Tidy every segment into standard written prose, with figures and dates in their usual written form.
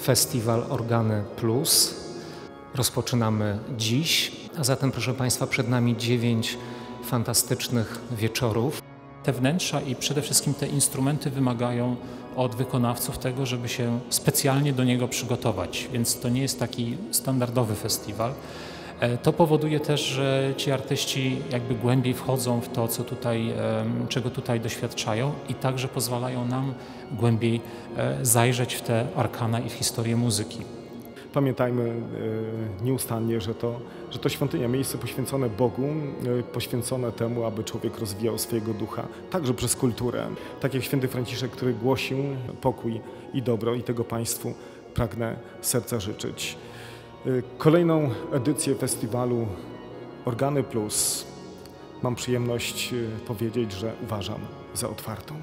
Festiwal Organy Plus. Rozpoczynamy dziś, a zatem proszę Państwa, przed nami 9 fantastycznych wieczorów. Te wnętrza i przede wszystkim te instrumenty wymagają od wykonawców tego, żeby się specjalnie do niego przygotować, więc to nie jest taki standardowy festiwal. To powoduje też, że ci artyści jakby głębiej wchodzą w to, czego tutaj doświadczają i także pozwalają nam głębiej zajrzeć w te arkana i w historię muzyki. Pamiętajmy nieustannie, że to świątynia, miejsce poświęcone Bogu, poświęcone temu, aby człowiek rozwijał swojego ducha, także przez kulturę. Tak jak święty Franciszek, który głosił pokój i dobro, i tego Państwu pragnę z serca życzyć. Kolejną edycję festiwalu Organy Plus mam przyjemność powiedzieć, że uważam za otwartą.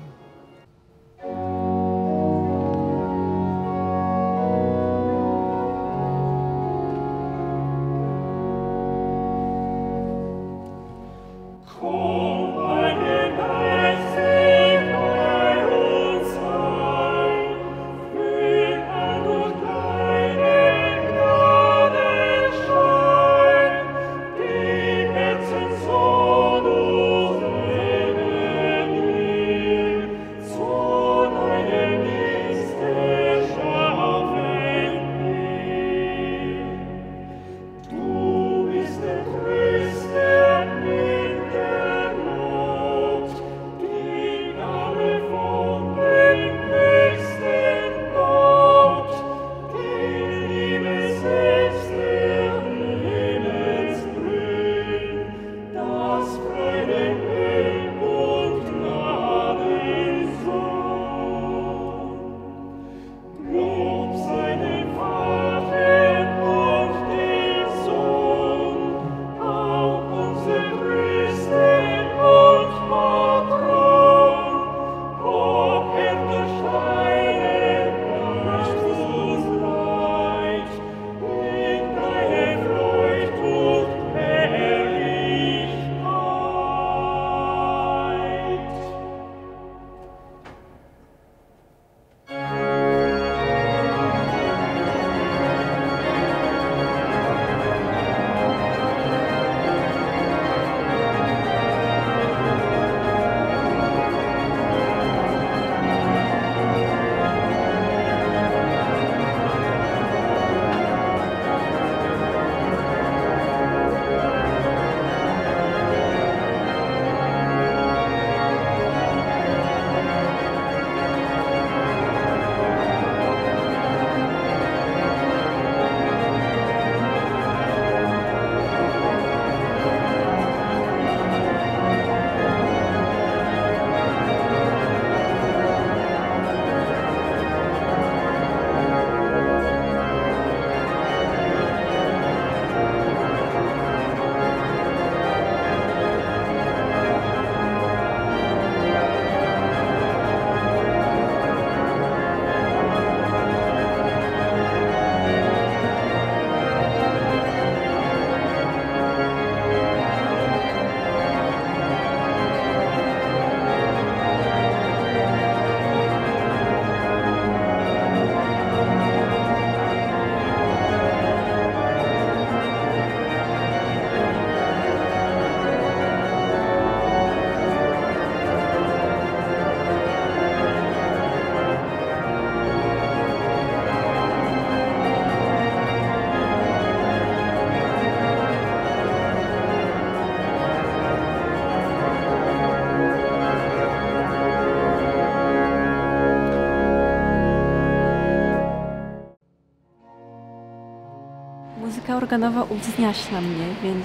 Muzyka organowa uwznieśla mnie, więc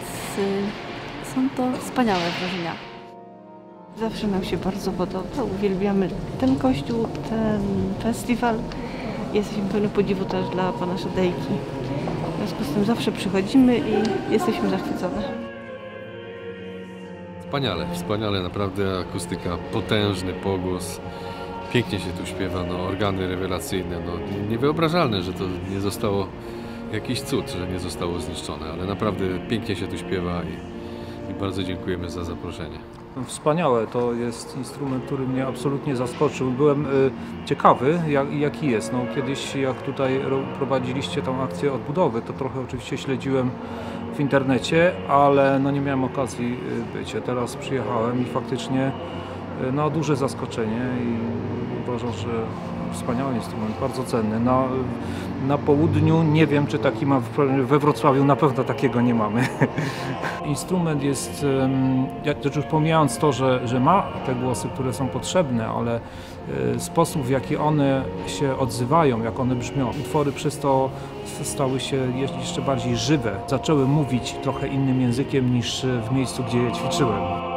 są to wspaniałe wrażenia. Zawsze nam się bardzo podoba, uwielbiamy ten kościół, ten festiwal. Jesteśmy pełni podziwu też dla pana Szadejki. W związku z tym zawsze przychodzimy i jesteśmy zachwycone. Wspaniale, naprawdę akustyka, potężny pogłos. Pięknie się tu śpiewa, organy rewelacyjne, niewyobrażalne, że to nie zostało, jakiś cud, że nie zostało zniszczone, ale naprawdę pięknie się tu śpiewa i bardzo dziękujemy za zaproszenie. Wspaniałe, to jest instrument, który mnie absolutnie zaskoczył. Byłem ciekawy, jaki jest. No, kiedyś jak tutaj prowadziliście tą akcję odbudowy, to trochę oczywiście śledziłem w internecie, ale no, nie miałem okazji być. Teraz przyjechałem i faktycznie no, duże zaskoczenie i uważam, że wspaniały instrument, bardzo cenny. Na południu nie wiem, czy taki ma, we Wrocławiu na pewno takiego nie mamy. Instrument jest, już pomijając to, że ma te głosy, które są potrzebne, ale sposób, w jaki one się odzywają, jak one brzmią. Utwory przez to stały się jeszcze bardziej żywe. Zaczęły mówić trochę innym językiem niż w miejscu, gdzie je ćwiczyłem.